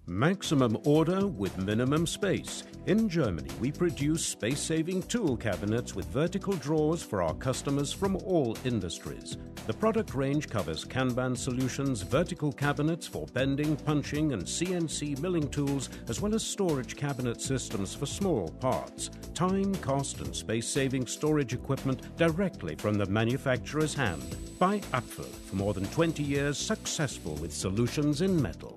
Maximum order with minimum space. In Germany, we produce space-saving tool cabinets with vertical drawers for our customers from all industries. The product range covers Kanban solutions, vertical cabinets for bending, punching and CNC milling tools, as well as storage cabinet systems for small parts. Time, cost and space-saving storage equipment directly from the manufacturer's hand. By APFEL, for more than 20 years, successful with solutions in metal.